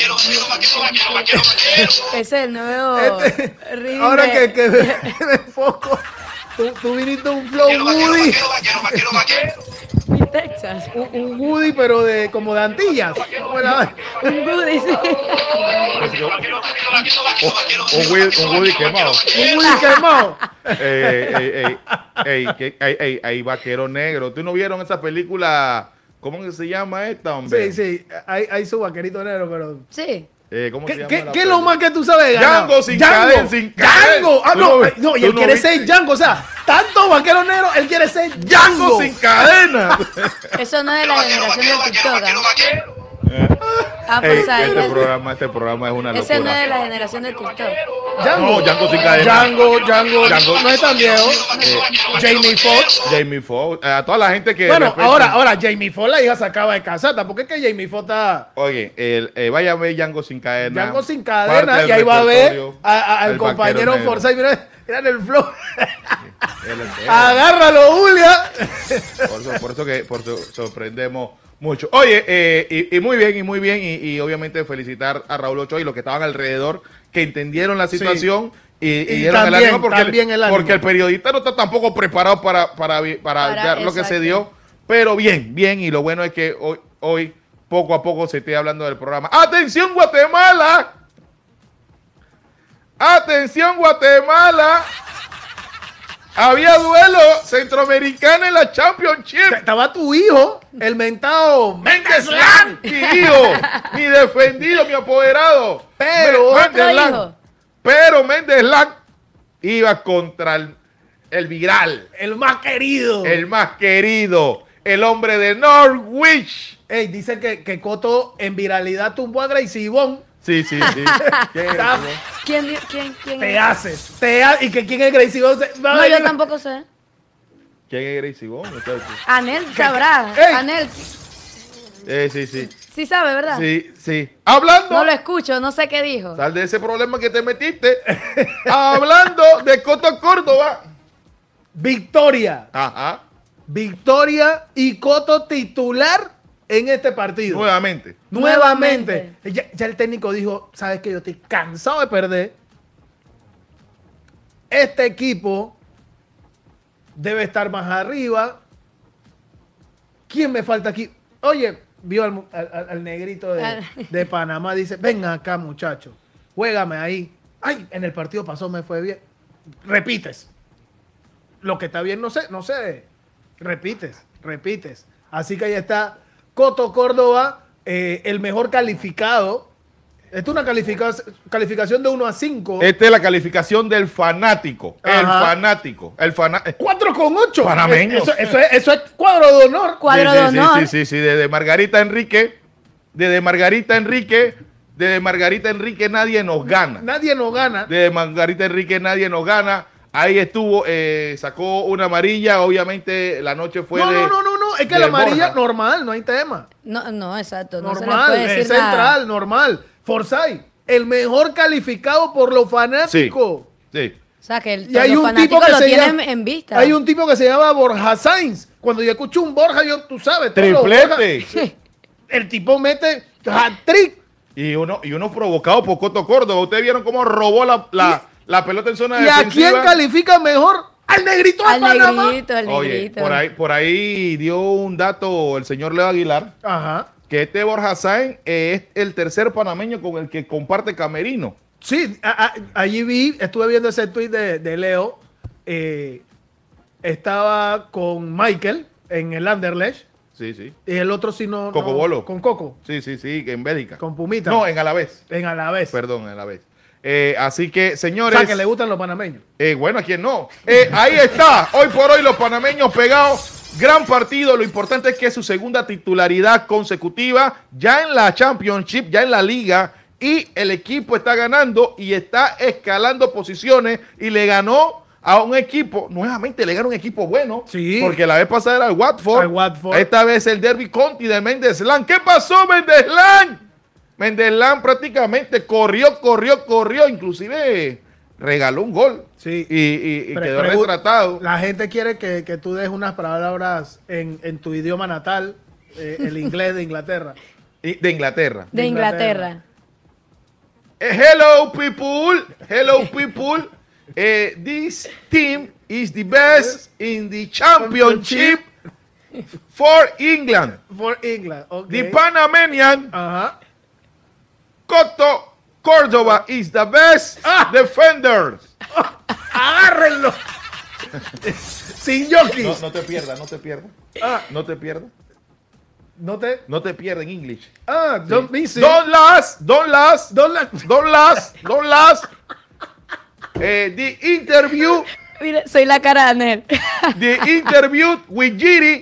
Ese es el nuevo ritmo. Ahora que me enfoco, tú viniste un flow Woody. Mi Texas. Un Woody, pero como de Antillas. Un Woody, sí. Un Woody quemado. Un Woody quemado. Hay vaquero negro. ¿Tú no vieron esa película? ¿Cómo que se llama esta, hombre? Sí, hay su vaquerito negro, pero... Sí. ¿Cómo se llama ¿Qué es lo más que tú sabes ganar? Django sin cadena. Django. Ah, no, y él quiere ser Django. O sea, tanto vaquero negro, él quiere ser Django sin cadena. Eso no es de la generación del TikTok. Este programa es una locura. Ese no es de la generación del TikTok. Django. No, Django sin cadena. Django no es tan viejo. Jamie Foxx. A toda la gente que... Bueno, ahora Jamie Foxx, la hija se acaba de casar. Tampoco es que Jamie Foxx está... Oye, vaya a ver Django sin cadena. Django sin cadena. Y ahí va a ver al compañero Forsyth. Mira el flow. Agárralo, Julia. Por eso sorprendemos mucho. Oye, y muy bien, y obviamente felicitar a Raúl Ochoa y los que estaban alrededor, que entendieron la situación y dieron también, el ánimo, porque el ánimo. periodista no está tampoco preparado para ver lo que se dio, pero bien, y lo bueno es que hoy poco a poco se esté hablando del programa. ¡Atención, Guatemala! ¡Atención, Guatemala! Había duelo centroamericano en la Championship. Estaba tu hijo, el mentado Méndez Lang, mi hijo, mi defendido, mi apoderado. Pero Méndez Lang iba contra el viral. el más querido. El hombre de Norwich. Ey, dice que Cotto en viralidad tumbó a Gracie Ibón. Sí. ¿Quién Te haces. ¿Y que quién es Gracie Ibón? No, yo tampoco sé. ¿Quién es Gracie Bond? Anel sabrá. Ey. Anel. Sí. Sí sabe, ¿verdad? Sí. Hablando. No lo escucho, no sé qué dijo. Sal de ese problema que te metiste. Hablando de Cotto Córdoba. Victoria. Ajá. Victoria y Cotto titular en este partido. Nuevamente. Ya el técnico dijo, sabes que yo estoy cansado de perder. Este equipo debe estar más arriba. ¿Quién me falta aquí? Oye, vio al negrito de Panamá, dice, venga acá, muchacho, juégame ahí. Ay, en el partido pasado me fue bien. Repites. Lo que está bien, no sé. Repites. Así que ahí está Cotto Córdoba, el mejor calificado. Esta es una calificación de 1 a 5. Esta es la calificación del fanático. Ajá. El fanático. 4,8. Panameño. Eso es cuadro de honor. Cuadro de honor. Sí. Desde Margarita Enrique nadie nos gana. Nadie nos gana. Desde Margarita Enrique nadie nos gana. Ahí estuvo, sacó una amarilla. Obviamente la noche fue No. Es que la amarilla Borja. normal, no hay tema. No, exacto. No Normal, se le puede es decir nada. central, normal. Forsyth, el mejor calificado por los fanáticos. Sí. O sea, que Y hay los un tipo fanáticos que lo se tienen llama, en vista. hay un tipo que se llama Borja Sainz. Cuando yo escucho un Borja, tú sabes. todos los Triplete. Borja, el tipo mete hat-trick. Y uno provocado por Cotto Córdoba. Ustedes vieron cómo robó la pelota en zona ¿Y a defensiva. quién califica mejor? Al negrito de Al Panamá. negrito. Oye, por ahí dio un dato el señor Leo Aguilar, Ajá. que este Borja Sainz es el tercer panameño con el que comparte camerino. Sí, allí estuve viendo ese tweet de Leo. Estaba con Michael en el Anderlecht. Sí. Y el otro sí no. Cocobolo. Con Coco. Sí, en Bélgica. Con Pumita. No, en Alavés. En Alavés. Perdón, en Alavés. Así que, O señores. sea, que le gustan los panameños. Bueno, ¿a quién no? Ahí está. Hoy por hoy los panameños pegados. Gran partido. Lo importante es que es su segunda titularidad consecutiva. Ya en la Championship, ya en la liga. Y el equipo está ganando y está escalando posiciones. Y le ganó a un equipo. Nuevamente le ganó un equipo bueno. Sí. Porque la vez pasada era el Watford. Al Watford. Esta vez el Derby County de Méndez Lang. ¿Qué pasó, Méndez Lang? Méndez Lang prácticamente corrió. Inclusive regaló un gol. Sí. Y quedó retratado. La gente quiere que tú des unas palabras en tu idioma natal, el inglés de Inglaterra. De Inglaterra. De Inglaterra. Hello people. Hello people. This team is the best in the championship for England. For England, okay. The Panamanian Ajá. Cotto Córdoba is the best defender. Agárrenlo. Sin jockey. No te pierdas, no te pierdas. Ah, No te pierdas. no te. pierdas en English. Don't be sick. Don't last. Don't last. The interview. Mire, soy la cara de Anel. The interview with Giri.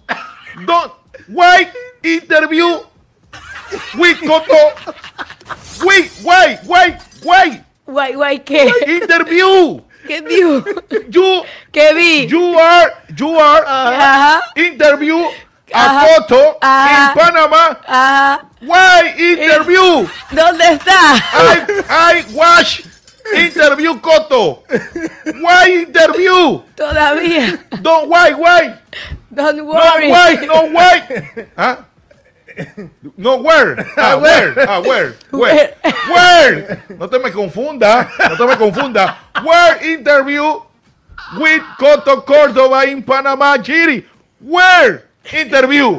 Why interview with Cotto? Wait. Guay, ¿qué? Interview. ¿Qué vio? You ¿Qué vi? you are Ajá, interview Ajá. a Cotto Ajá. in Panama. ajá. Why interview? ¿Dónde está? I watch interview Cotto. Why interview? Todavía. Don't why? Don't No worry. why? ¿Ah? No where? Where? No te me confunda. Where interview with Cotto Córdoba in Panama, Giri? Where interview?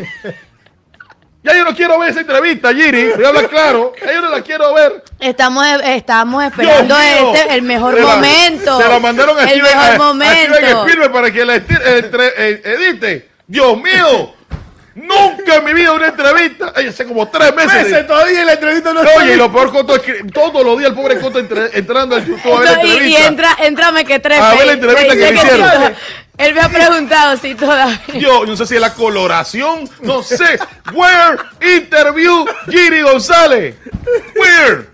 Ya yo no quiero ver esa entrevista, Giri. Voy a hablar claro. Ya yo no la quiero ver. Estamos esperando Dios mío. el mejor Se la- momento. Se la mandaron a el Steven, mejor a Steven momento. Spielberg para que la edite. Dios mío. Nunca en mi vida una entrevista. Ay, hace como 3 meses. Meses todavía y la entrevista no Oye, está y lo peor Cotto es que todos los días el pobre Cotto entrando al YouTube a ver la Entonces, y entrevista. entrame que tres. A ver la entrevista que le hicieron. Él me ha preguntado si todavía. Yo no sé si es la coloración, no sé. Where interview Giri González? Where?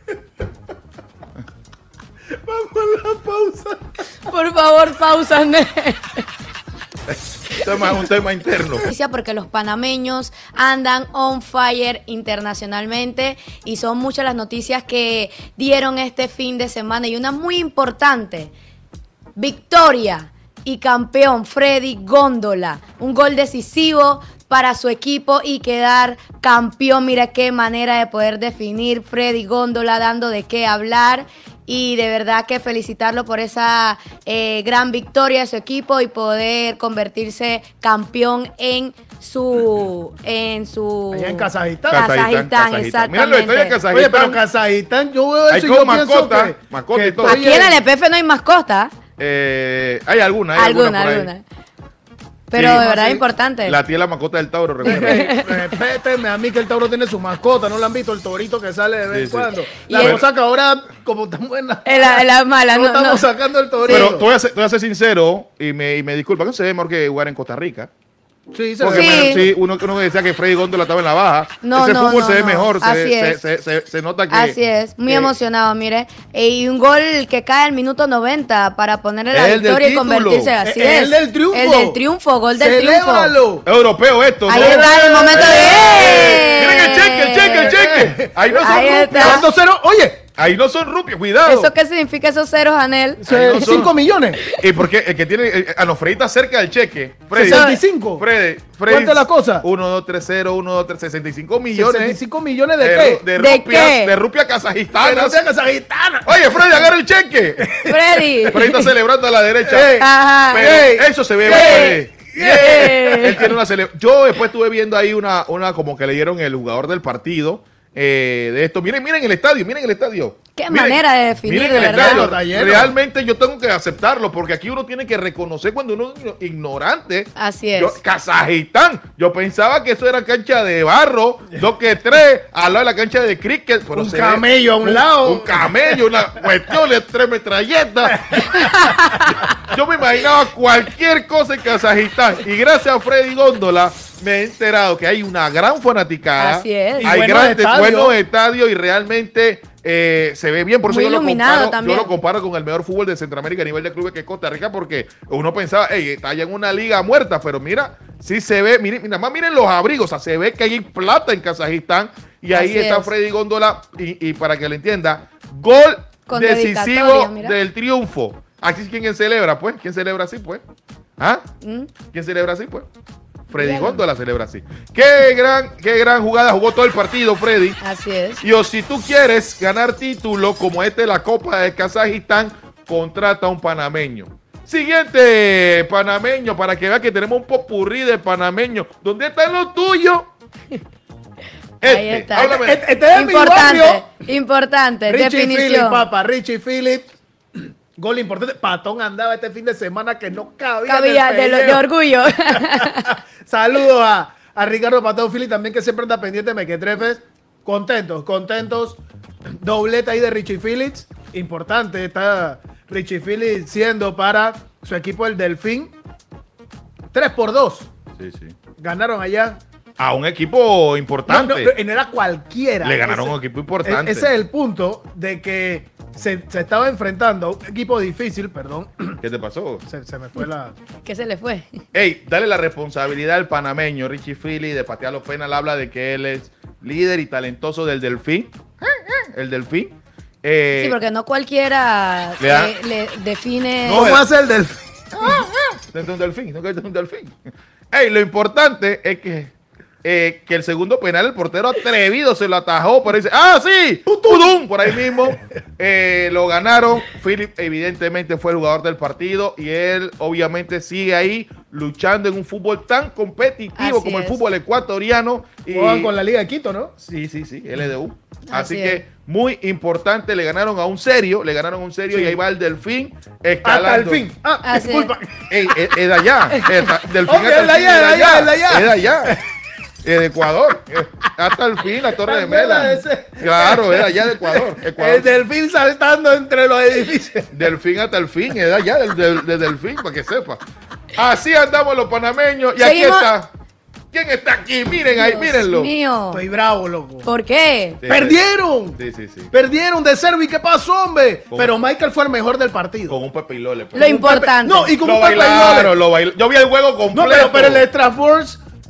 Vamos a la pausa. Por favor, pausa, Anel. Un tema interno. Porque los panameños andan on fire internacionalmente y son muchas las noticias que dieron este fin de semana y una muy importante, victoria y campeón Freddy Góndola, un gol decisivo para su equipo y quedar campeón. Mira qué manera de poder definir Freddy Góndola, dando de qué hablar. Y de verdad que felicitarlo por esa gran victoria de su equipo y poder convertirse campeón en su Allá en Kazajistán. Kazajistán, Míralo, estoy en exactamente. Kazajistán. Oye, pero Kazajistán, yo veo Hay eso y como yo pienso mascota, mascota y todo. estoy Aquí en el EPF no hay mascota. Hay alguna por ahí. Alguna. Pero Sí, de verdad sí. es importante. La tía es la mascota del Tauro, recuerda. Respétenme a mí que el Tauro tiene su mascota, ¿no lo han visto? El torito que sale de vez en Sí. cuando. Y La el- cosa que ahora, como estamos en la... Es la mala, no, no. estamos sacando el torito. Pero te voy a ser sincero y me disculpa, que se ve mejor que jugar en Costa Rica. Sí, se Porque ve. Sí. uno decía que Freddy Góndola estaba en la baja. No, Ese no, fútbol no, se ve no. mejor, Así es. se nota que... Así es, muy emocionado, mire. Y un gol que cae al minuto 90 para ponerle la El del victoria y título. convertirse. Así El es. del triunfo. El del triunfo, gol del triunfo. ¡Celébralo! Europeo esto. Ahí ¿no? está el momento de... Miren el cheque. Ahí no son Ahí rupias. está. ¿Cuántos ceros? Oye, Ahí no son rupias, cuidado. ¿Eso qué significa esos ceros, Anel? Ahí no son. 5 millones. Y porque el que tiene, Freddy está cerca del cheque. Freddy. 65. Freddy. ¿Cuánto es la cosa? 1, 2, 3, 0, 1, 2, 3, 65 millones. 65 millones de qué? De ¿De rupias, qué? de rupias kazajitanas. No sea kazajistana. Oye, Freddy, agarra el cheque. Freddy. Freddy está celebrando a la derecha. Ey. Ajá. Pero Ey. eso se ve. Ey. Freddy. Ey. Él tiene una Yo después estuve viendo ahí una como que le dieron el jugador del partido de esto. Miren el estadio, miren el estadio. Qué manera de definir, miren de el verdad. estadio. Está lleno. Realmente yo tengo que aceptarlo porque aquí uno tiene que reconocer cuando uno es ignorante. Así es. Kazajistán, yo pensaba que eso era cancha de barro, 2-3, al lado de la cancha de cricket. Pero Un se ve camello a un lado. Un camello, una cuestión de 3 metralletas. Yo me imaginaba cualquier cosa en Kazajistán. Y gracias a Freddy Góndola me he enterado que hay una gran fanaticada. Así es. Y Hay buenos grandes, estadios. buenos estadios y realmente se ve bien. Por eso Muy yo lo, iluminado comparo, también. yo lo comparo con el mejor fútbol de Centroamérica a nivel de clubes que es Costa Rica, porque uno pensaba, está allá en una liga muerta, pero mira, sí se ve, nada más miren los abrigos, o sea, se ve que hay plata en Kazajistán y ahí Así está es. Freddy Góndola y para que lo entienda, gol Con decisivo dedicatoria, mira. del triunfo. Aquí quién celebra, pues, ¿quién celebra así, pues? ¿Ah? ¿Mm? ¿Quién celebra así, pues? Freddy Dígalo. Góndola celebra así. Qué gran jugada, jugó todo el partido, Freddy. Así es. Y o si tú quieres ganar título como este de la Copa de Kazajistán, contrata a un panameño. Siguiente panameño, para que vea que tenemos un popurrí de panameños. ¿Dónde están los tuyos? Ahí está. Háblame. Este es mi Importante, barrio. importante. Richie Phillips, Definición. papá, Richie Phillips. Gol importante. Patón andaba este fin de semana que no cabía. Cabía en el de pellejo. orgullo. Saludos a Ricardo Patón Phillips también, que siempre anda pendiente de Mequetrefes. Contentos. Doblete ahí de Richie Phillips. Importante está Richie Phillips siendo para su equipo el Delfín. 3-2. Sí, sí. Ganaron allá. A un equipo importante. No era cualquiera. Le ganaron a un equipo importante. Ese es el punto de que se estaba enfrentando a un equipo difícil, perdón. ¿Qué te pasó? Se me fue la... ¿Qué se le fue? Ey, dale la responsabilidad al panameño Richie Phillips de patear los penales. Habla de que él es líder y talentoso del Delfín. El Delfín. Sí, porque no cualquiera Le da- le define. No, ¿Cómo hace el Delfín? Dentro de un delfín, no que es un delfín. Ey, lo importante es que el segundo penal, el portero atrevido se lo atajó, pero dice, ¡ah, sí! ¡Tudum! Por ahí mismo lo ganaron. Philip evidentemente fue el jugador del partido y él obviamente sigue ahí luchando en un fútbol tan competitivo Así como el es. fútbol ecuatoriano. Y, Juegan con la Liga de Quito, ¿no? sí, LDU. Así Así que es. muy importante, le ganaron a un serio Sí. y ahí va el delfín Hasta escalando. el fin. Ah, Así disculpa. Ey, es de allá. Delfín Ok, hasta el es de fin, allá, es de allá. Es de allá. Es de Ecuador. Hasta el fin, la Torre de Mela. Ese. Claro, es de allá de Ecuador. El Delfín saltando entre los edificios. Delfín hasta el fin, es de allá, de Delfín, para que sepa. Así andamos los panameños. Y Seguimos. aquí está. ¿Quién está aquí? Miren ahí, Dios mírenlo. mío. Estoy bravo, loco. ¿Por qué? Sí, ¡Perdieron! Sí. Perdieron de Servi. ¿Qué pasó, hombre? ¿Cómo? Pero Michael fue el mejor del partido. Con un Pepe y Lole. Lo importante. No, y con Lo un Pepe y Lole. bailaron, lo bailaron. Yo vi el juego completo. No, pero el Strasbourg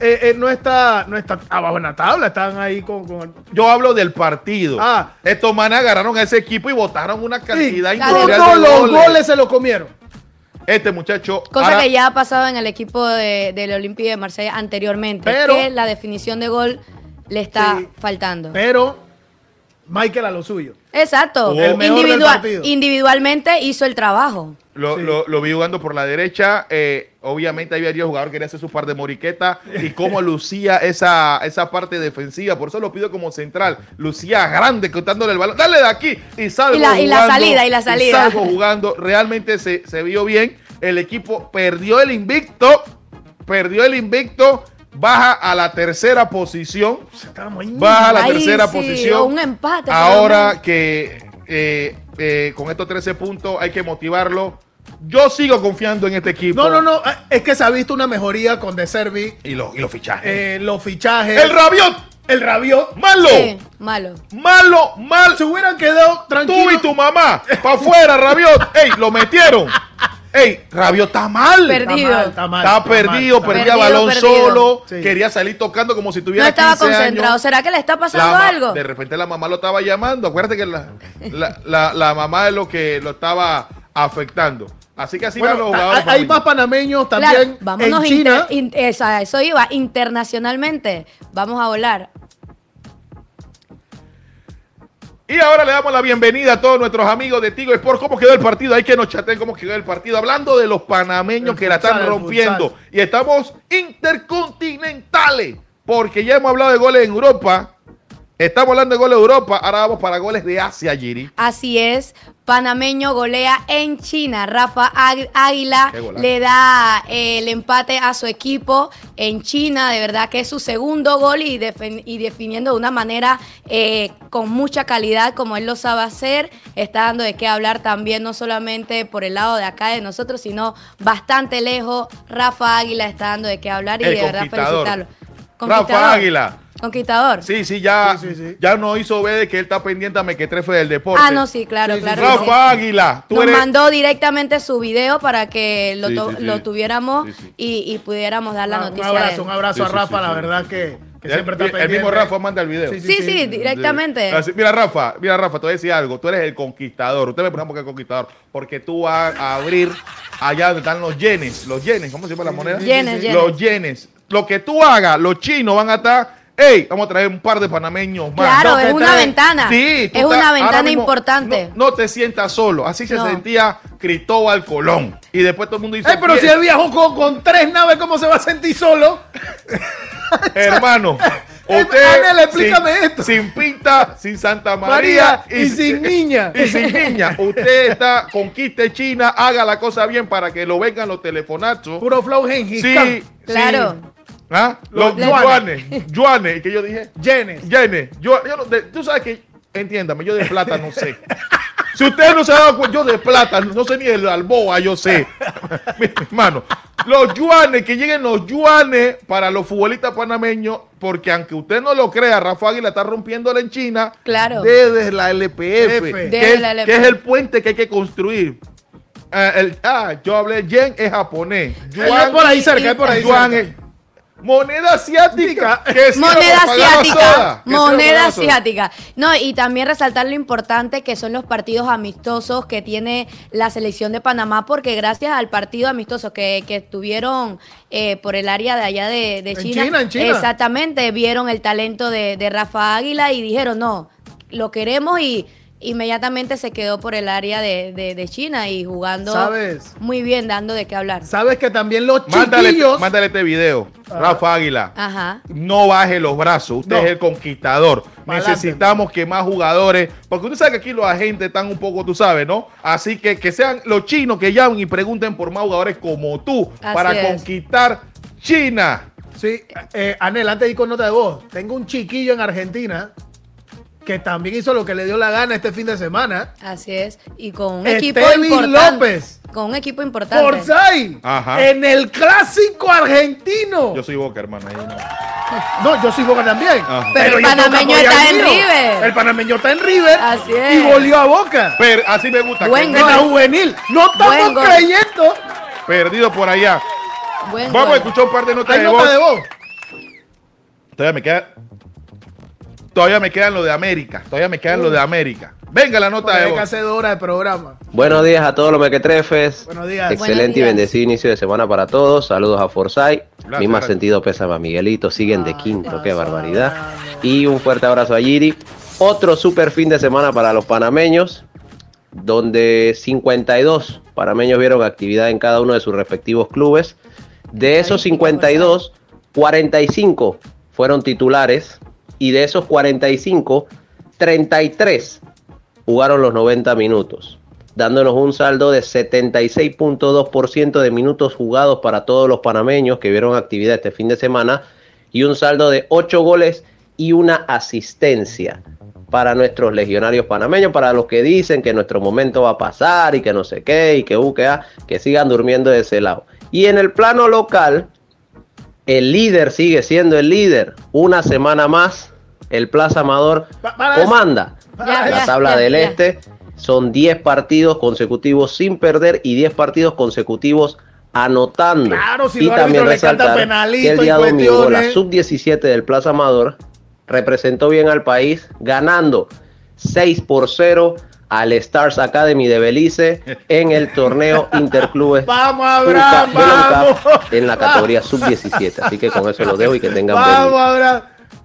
no está abajo en la tabla. Están ahí con Yo hablo del partido. Ah. Estos manes agarraron a ese equipo y votaron una cantidad Sí, industrial todos de los goles se lo comieron. Este muchacho. Cosa ahora- que ya ha pasado en el equipo del Olympique de Marsella anteriormente. Pero- que la definición de gol le está Sí. faltando. Pero Michael a lo suyo. Exacto. El mejor del partido. Individualmente hizo el trabajo. Lo, Sí. lo vi jugando por la derecha. Obviamente ahí había jugador que quería hacer su par de moriqueta y cómo lucía esa parte defensiva. Por eso lo pido como central. Lucía grande, cortándole el balón. Dale de aquí y salgo Y la jugando. salida, y la salida. salgo jugando. Realmente se vio bien. El equipo perdió el invicto. Baja a la tercera posición. Estábamos ahí. Baja a la Ahí tercera sí, posición. o un empate, por lo Ahora menos. que con estos 13 puntos hay que motivarlo. Yo sigo confiando en este equipo. No. Es que se ha visto una mejoría con De Servi. Y los fichajes. Los fichajes. El Rabiot. ¡Malo! Malo. Sí, malo. Mal. Se hubieran quedado Tú tranquilos. y tu mamá. Para afuera, Rabiot. Ey, lo metieron. Ey, Rabiot está mal. Perdido. Está perdido, perdía Perdido, balón perdido. solo. Sí. Quería salir tocando como si No tuviera estaba 15 concentrado. años. ¿Será que le está pasando algo? De repente la mamá lo estaba llamando. Acuérdate que la mamá es lo que lo estaba afectando. Así que así van los Bueno, jugadores. hay más panameños Claro, también vámonos en China. eso iba, internacionalmente. Vamos a volar. Y ahora le damos la bienvenida a todos nuestros amigos de Tigo Sport. ¿Cómo quedó el partido? Hay que nos chateen cómo quedó el partido. Hablando de los panameños El que la están futsal, el rompiendo. futsal. Y estamos intercontinentales. Porque ya hemos hablado de goles en Europa. Estamos hablando de goles de Europa. Ahora vamos para goles de Asia, Giri. Así es, panameño golea en China. Rafa Águila Qué golazo. le da el empate a su equipo en China. De verdad que es su segundo gol y definiendo de una manera con mucha calidad como él lo sabe hacer. Está dando de qué hablar también, no solamente por el lado de acá de nosotros, sino bastante lejos. Rafa Águila está dando de qué hablar y El de verdad conquistador. felicitarlo. Rafa Águila. Conquistador. Sí, ya, Sí. ya no hizo ver de que él está pendiente a Mequetrefe del deporte. Ah, no, sí, claro, Sí, sí, claro. sí. que sí. Rafa Águila, tú Nos eres... mandó directamente su video para que Sí, sí. lo tuviéramos Sí, sí. y pudiéramos dar la Un noticia. abrazo, a un él. abrazo a Sí, Rafa, sí, la sí. verdad que siempre está pendiente. El mismo Rafa manda el video. Sí, directamente. Así, mira, Rafa, te voy a decir algo. Tú eres el conquistador. Usted me pregunta por qué el conquistador. Porque tú vas a abrir allá donde están los yenes. Los yenes, ¿cómo se llama la moneda? Yenes, yenes. Los yenes. lo que tú hagas, los chinos van a estar... Ey, vamos a traer un par de panameños más. Claro, es una ventana. Sí, es una ventana importante. No te sientas solo. Así se sentía Cristóbal Colón. Y después todo el mundo dice... pero si él viajó con 3 naves, ¿cómo se va a sentir solo? Hermano, Anel, explícame esto. Sin Pinta, sin Santa María y sin niña. Y sin niña. Usted conquiste China, haga la cosa bien para que lo vengan los telefonazos. Puro flow Gengis Sí, Khan. Claro. ¿Ah? Los yuanes, que yo dije. Yenes. Tú sabes que, entiéndame, yo de plata no sé. Si usted no se ha dado cuenta, yo de plata, no sé ni el Alboa, yo sé. Mi hermano, los yuanes, que lleguen los yuanes para los futbolistas panameños, porque aunque usted no lo crea, Rafa Águila está rompiéndola en China. Claro. Desde la LPF, que es el puente que hay que construir. Yo hablé, yen es japonés. Yuan, Es por ahí cerca, es por ahí yuan cerca. es moneda asiática. Moneda asiática. No, y también resaltar lo importante que son los partidos amistosos que tiene la selección de Panamá, porque gracias al partido amistoso que estuvieron por el área de allá de China, en China, exactamente, vieron el talento de Rafa Águila y dijeron, no, lo queremos, y inmediatamente se quedó por el área de China y jugando muy bien, dando de qué hablar. Sabes que también los chiquillos... Mándale este video, Rafa Águila. Ajá. No baje los brazos, usted es el conquistador. Necesitamos que más jugadores, porque usted sabe que aquí los agentes están un poco, tú sabes, ¿no? Así que sean los chinos que llamen y pregunten por más jugadores como tú para conquistar China. Sí, Anel, antes de ir con nota de voz, tengo un chiquillo en Argentina que también hizo lo que le dio la gana este fin de semana. Así es. Y con un Estevi equipo importante. López. Con un equipo importante. Forsyth. En el clásico argentino. Yo soy Boca, hermano. No, yo soy Boca también. Pero el panameño está en River. El panameño está en River. Así es. Y volvió a Boca. Pero así me gusta. Buen En la juvenil. No estamos creyendo. Perdido por allá. Vamos a escuchar un par de notas de voz. Todavía me quedan lo de América. Venga la nota de voz. Hacedora de programa. Buenos días a todos los mequetrefes. Buenos días. Excelente y bendecido inicio de semana para todos. Saludos a Forsyth. Mi más sentido pésame a Miguelito. Siguen de quinto. Qué barbaridad. Y un fuerte abrazo a Giri. Otro super fin de semana para los panameños, donde 52 panameños vieron actividad en cada uno de sus respectivos clubes. De esos 52, 45 fueron titulares. Y de esos 45, 33 jugaron los 90 minutos, dándonos un saldo de 76.2% de minutos jugados para todos los panameños que vieron actividad este fin de semana, y un saldo de 8 goles y una asistencia para nuestros legionarios panameños, para los que dicen que nuestro momento va a pasar y que no sé qué, y que sigan durmiendo de ese lado. Y en el plano local, el líder sigue siendo el líder. Una semana más, el Plaza Amador comanda la tabla del Este. Son 10 partidos consecutivos sin perder y 10 partidos consecutivos anotando. Claro, si y también resaltar que el día domingo la sub-17 del Plaza Amador representó bien al país, ganando 6-0 al Stars Academy de Belice en el torneo Interclubes vamos, Abraham, vamos, en la categoría sub-17. Así que con eso lo dejo y que tengan vamos, Abraham.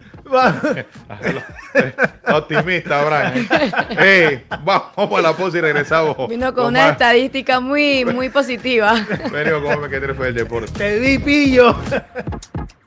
Optimista, Abraham. Vamos a la pausa y regresamos. Vino con una estadística muy positiva. Venimos con Mequetrefe del deporte. Te di pillo.